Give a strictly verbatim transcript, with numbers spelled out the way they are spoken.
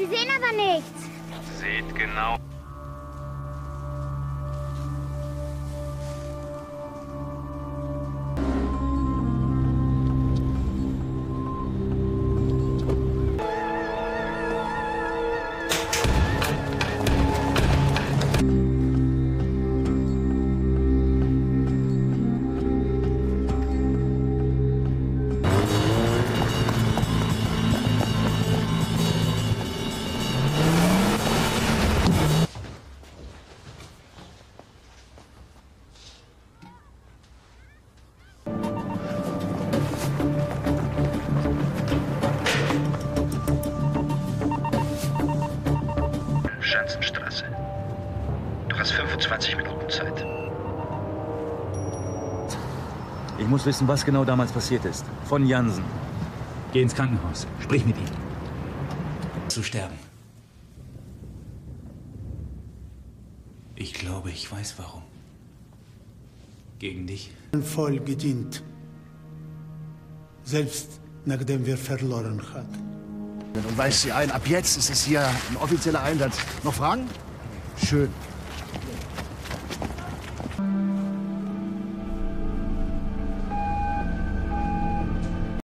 sehen aber nichts. Seht genau. Schanzenstraße. Du hast fünfundzwanzig Minuten Zeit. Ich muss wissen, was genau damals passiert ist. Von Jansen. Geh ins Krankenhaus. Sprich mit ihm. Zu sterben. Ich glaube, ich weiß warum. Gegen dich. Voll gedient. Selbst nachdem wir verloren hatten. Und weist sie ein, ab jetzt ist es hier ein offizieller Einsatz. Noch Fragen? Schön.